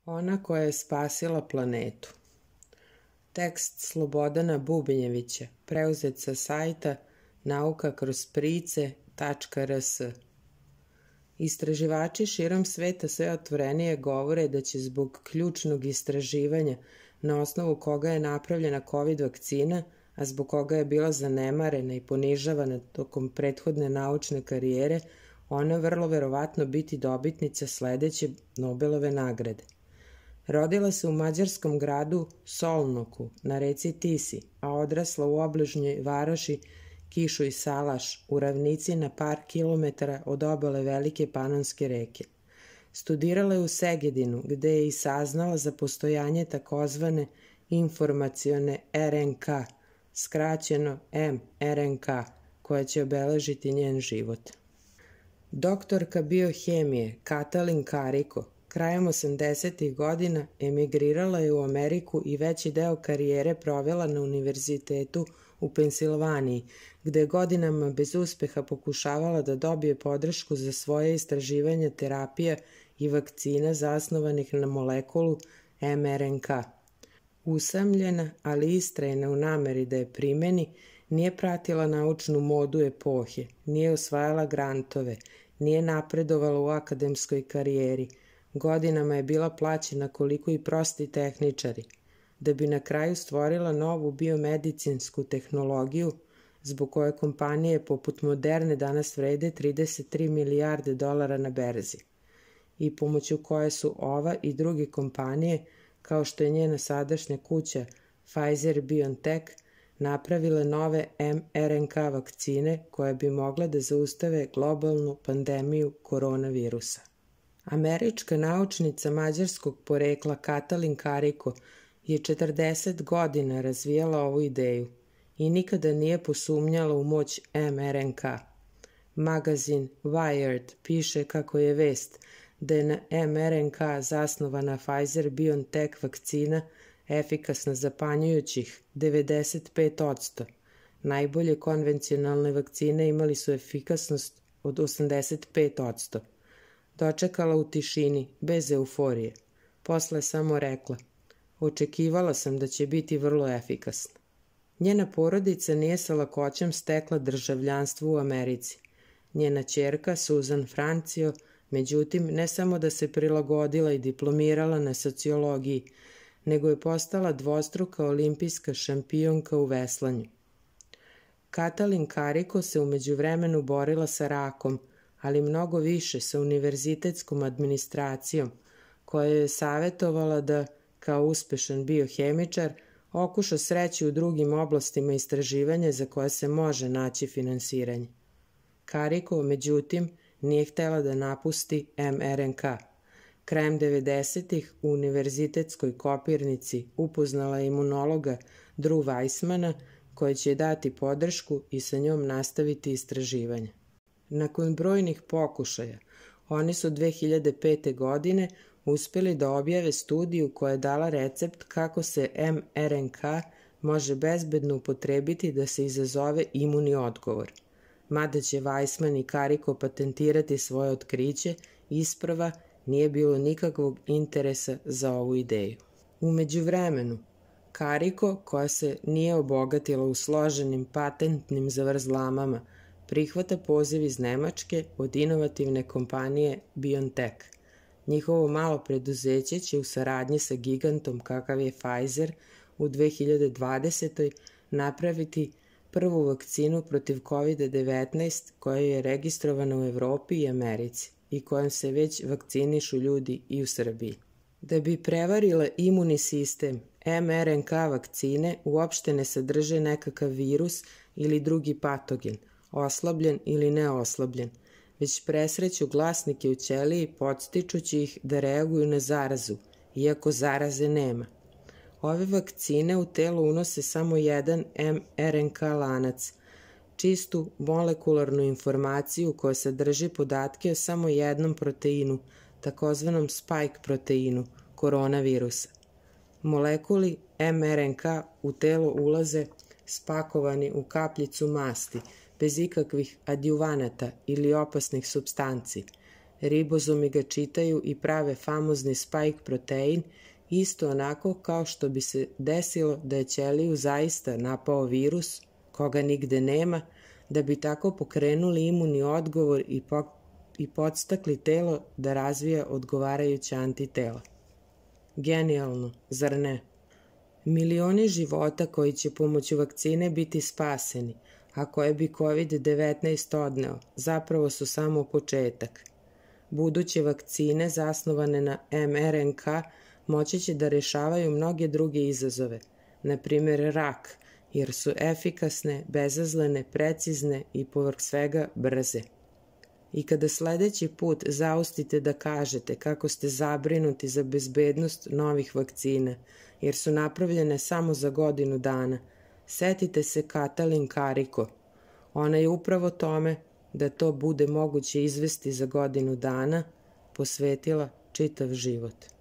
Ona koja je spasila planetu. Tekst Slobodana Bubnjevića, preuzet sa sajta nauka-kroz-price.rs. Istraživači širom sveta sve otvorenije govore da će zbog ključnog istraživanja na osnovu koga je napravljena COVID vakcina, a zbog koga je bila zanemarena i ponižavana tokom prethodne naučne karijere, ona vrlo verovatno biti dobitnica sledeće Nobelove nagrade. Rodila se u mađarskom gradu Solnoku na reci Tisi, a odrasla u obližnjoj varoši Kišuj Salaš u ravnici na par kilometara od obale Velike Panonske reke. Studirala je u Segedinu, gde je i saznala za postojanje takozvane informacione RNK, skraćeno mRNK, koja će obeležiti njen život. Doktorka biohemije Katalin Kariko krajem 80. godina emigrirala je u Ameriku i veći deo karijere provela na univerzitetu u Pensilvaniji, gde je godinama bez uspeha pokušavala da dobije podršku za svoje istraživanje terapija i vakcina zasnovanih na molekulu mRNK. Usamljena, ali istrajna u nameri da je primeni, nije pratila naučnu modu epohe, nije osvajala grantove, nije napredovala u akademskoj karijeri, godinama je bila plaćena koliko i prosti tehničari, da bi na kraju stvorila novu biomedicinsku tehnologiju, zbog koje kompanije poput Moderne danas vrede 33 milijarde dolara na berzi, i pomoću koje su ova i druge kompanije, kao što je njena sadašnja kuća Pfizer-BioNTech, napravile nove mRNK vakcine koje bi mogle da zaustave globalnu pandemiju koronavirusa. Američka naučnica mađarskog porekla Katalin Kariko je 40 godina razvijala ovu ideju i nikada nije posumnjala u moć mRNK. Magazin Wired piše kako je vest da je na mRNK zasnovana Pfizer-BioNTech vakcina efikasna zapanjujućih 95%. Najbolje konvencionalne vakcine imali su efikasnost od 85%. Dočekala u tišini, bez euforije. Posle samo rekla: očekivala sam da će biti vrlo efikasna. Njena porodica nije sa lakoćem stekla državljanstvo u Americi. Njena ćerka, Susan Francio, međutim, ne samo da se prilagodila i diplomirala na sociologiji, nego je postala dvostruka olimpijska šampionka u veslanju. Katalin Kariko se u međuvremenu borila sa rakom, ali mnogo više sa univerzitetskom administracijom, koja je savjetovala da, kao uspešan biohemičar, okuša sreću u drugim oblastima istraživanja za koje se može naći finansiranje. Kariko, međutim, nije htela da napusti mRNK. Krajem 90-ih u univerzitetskoj kopirnici upoznala je imunologa Drew Weissmana, koji će dati podršku i sa njom nastaviti istraživanje. Nakon brojnih pokušaja, oni su 2005. godine uspeli da objave studiju koja je dala recept kako se mRNK može bezbedno upotrebiti da se izazove imuni odgovor. Mada će Weissman i Kariko patentirati svoje otkriće, isprva nije bilo nikakvog interesa za ovu ideju. U međuvremenu, Kariko, koja se nije obogatila u složenim patentnim zavrzlamama, prihvata poziv iz Nemačke od inovativne kompanije BioNTech. Njihovo malo preduzeće će u saradnji sa gigantom kakav je Pfizer u 2020. napraviti prvu vakcinu protiv COVID-19 koja je registrovana u Evropi i Americi i kojom se već vakcinišu ljudi i u Srbiji. Da bi prevarile imuni sistem, mRNK vakcine uopšte ne sadrže nekakav virus ili drugi patogen, oslabljen ili neoslabljen, već presreću glasnike u ćeliji podstičući ih da reaguju na zarazu, iako zaraze nema. Ove vakcine u telo unose samo jedan mRNK lanac, čistu molekularnu informaciju koja sadrži podatke o samo jednom proteinu, takozvanom spike proteinu, koronavirusa. Molekuli mRNK u telo ulaze spakovani u kapljicu masti, bez ikakvih adjuvanata ili opasnih supstanci. Ribozomi ga čitaju i prave famozni spike protein, isto onako kao što bi se desilo da je ćeliju zaista napao virus, koga nigde nema, da bi tako pokrenuli imunni odgovor i podstakli telo da razvija odgovarajuća antitela. Genijalno, zar ne? Milioni života koji će pomoću vakcine biti spaseni, a koje bi COVID-19 odneo, zapravo su samo početak. Buduće vakcine zasnovane na mRNK moći će da rešavaju mnoge druge izazove, na primjer rak, jer su efikasne, bezazlene, precizne i povrh svega brze. I kada sledeći put zaustite da kažete kako ste zabrinuti za bezbednost novih vakcina, jer su napravljene samo za godinu dana, setite se Katalin Kariko. Ona je upravo tome da to bude moguće izvesti za godinu dana posvetila čitav život.